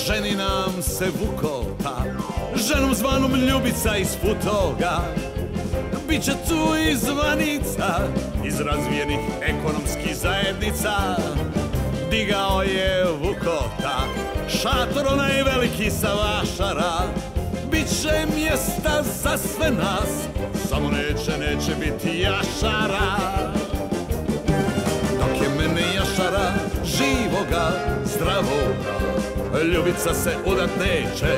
ženi nam se Vukota, ženom zvanom Ljubica iz Futoga. Biće tu i zvanica iz razvijenih ekonomskih zajednica. Digao je Vukota šator onaj veliki sa Vašara. Biće mjesta za sve nas, samo neće biti jašara. Dok je mene jašara, živoga, zdravoga, Ljubica se udat neće.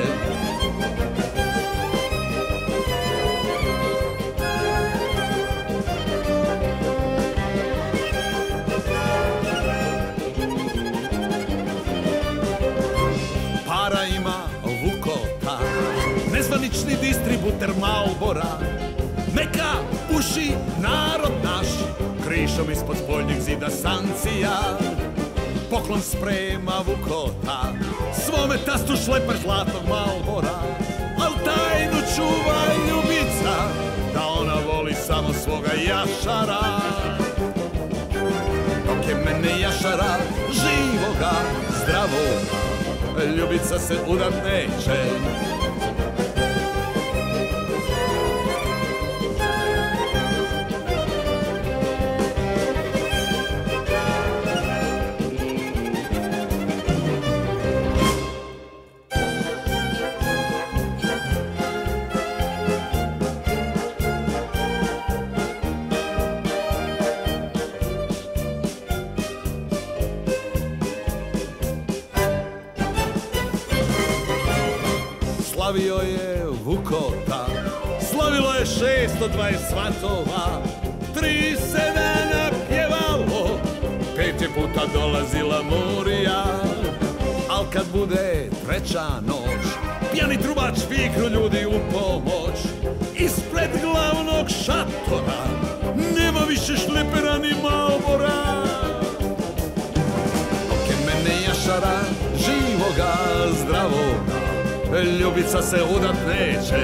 Para ima Vukota, nezvanični distributer Marlbora. Neka puši narod naš, krišom ispod spoljnjeg zida sankcija. Poklon sprema Vukota svome tastu šleper zlatnog Marlbora. Al tajnu čuva Ljubica, da ona voli samo svoga jašara. Dok je mene jašara, živoga, zdravoga, Ljubica se udat neće. Slavio je Vukota, slavilo je 620 svatova, 3 se dana pjevalo, 5 je puta dolazila Murija. Al kad bude treća noć, pijani trubač viknu ljudi u pomoć. Ispred glavnog šatora nema više šlepera ni Marlbora. Dok je mene jašara, živoga, zdravoga, Ljubica se udat neće.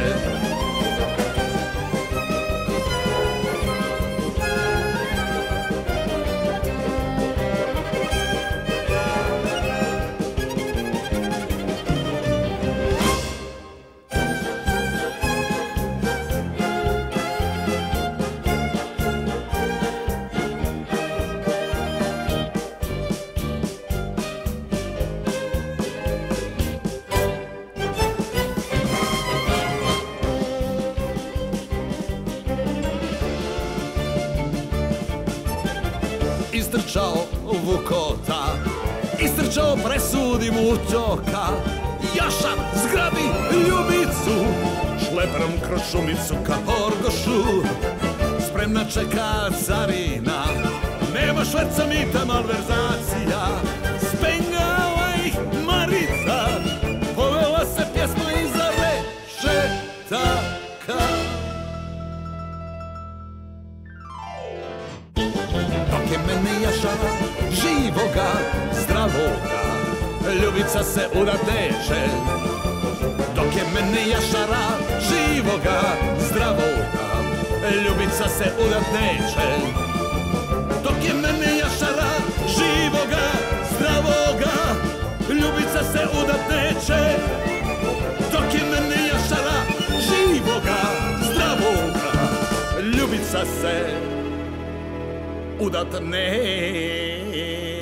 Istrčao Vukota, istrčao presudi mu utoka. Jašar zgrabi Ljubicu, šleperom kroz šumicu ka Horgošu. Spremna čeka carina, nema šverca, mita, malverzacija. Spengala ih Marica, povela se pjesma iza rešetaka. Dok je mene jašara, živoga, zdravoga, Ljubica se udat neće. Dok je mene jašara, živoga, zdravoga, Ljubica se udat neće. Dok je mene jašara, živoga, zdravoga, Ljubica se udat neće. Dok je mene jašara, živoga, zdravoga, Ljubica se udat neće.